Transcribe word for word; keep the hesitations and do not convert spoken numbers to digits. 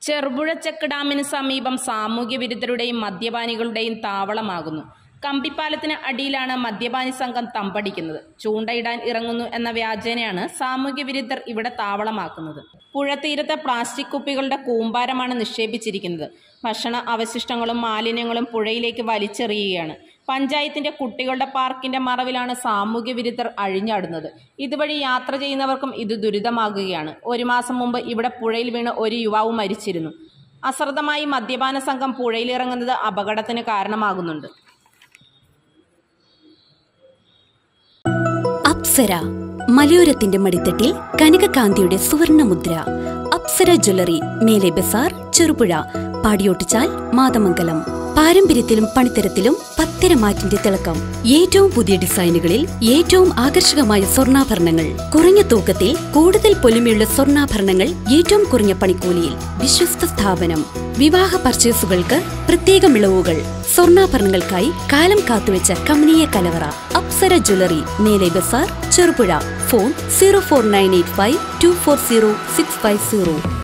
Cherupuzha check ഡാമിന് സമീപം സാമൂഹ്യ വിരുദ്ധരുടെയും മദ്യപാനികളുടെയും താവളമാകുന്നു. കമ്പിപ്പാലത്തിന് അടിയിലാണ് മദ്യപാനി സംഘം തമ്പടിക്കുന്നത്. ചൂണ്ടയിടാൻ ഇറങ്ങുന്നു എന്ന വ്യാജേനയാണ് സാമൂഹ്യ വിരുദ്ധർ ഇവിടെ താവളമാക്കുന്നത്. പുഴതീരത്തെ പ്ലാസ്റ്റിക് കുപ്പികളുടെ കൂമ്പാരമാണ് നിക്ഷേപിച്ചിരിക്കുന്നത്. ഭക്ഷണ അവശിഷ്ടങ്ങളും മാലിന്യങ്ങളും പുഴയിലേക്ക് വലിച്ചെറിയുകയാണ്. പഞ്ചായത്തിന്റെ കുട്ടികളുടെ പാർക്കിന്റെ മറവിലാണ് സാമൂഹ്യ വിരുദ്ധർ അഴിഞ്ഞാടുന്നത്. ഇതുവഴി യാത്ര ചെയ്യുന്നവർക്കും ഇത് ദുരിതമാകുകയാണ്. ഒരു മാസം മുമ്പ് ഇവിടെ പുഴയിൽ വീണ് ഒരു യുവാവ് മരിച്ചിരുന്നു. അശ്രദ്ധമായി മദ്യപാന സംഘം പുഴയിലിറങ്ങുന്നത് അപകടത്തിന് കാരണമാകുന്നുണ്ട്. അപ്സര മലയോരത്തിന്റെ മടിത്തട്ടിൽ കനകകാന്തിയുടെ സുവർണമുദ്ര. അപ്സര ജ്വല്ലറി, മേലെ ബസാർ, ചെറുപുഴ, പാടിയോട്ടിച്ചാൽ, മാതമംഗലം. പാരമ്പര്യത്തിലും പണിത്തരത്തിലും പത്തരമാറ്റിന്റെ തിളക്കം. ഏറ്റവും പുതിയ ഡിസൈനുകളിൽ ഏറ്റവും ആകർഷകമായ സ്വർണ്ണാഭരണങ്ങൾ. കുറഞ്ഞ തൂക്കത്തിൽ കൂടുതൽ പൊലിമയുള്ള സ്വർണ്ണാഭരണങ്ങൾ ഏറ്റവും കുറഞ്ഞ പണിക്കൂലിയിൽ. വിശ്വസ്ത സ്ഥാപനം. വിവാഹ പർച്ചേസുകൾക്ക് പ്രത്യേക ഇളവുകൾ. സ്വർണ്ണാഭരണങ്ങൾക്കായി കാലം കാത്തുവെച്ച കമനീയ കലവറ. അപ്സര ജ്വല്ലറി, മേലെ ബസാർ, Cherupuzha. Phone zero four nine eight five two four zero six five zero.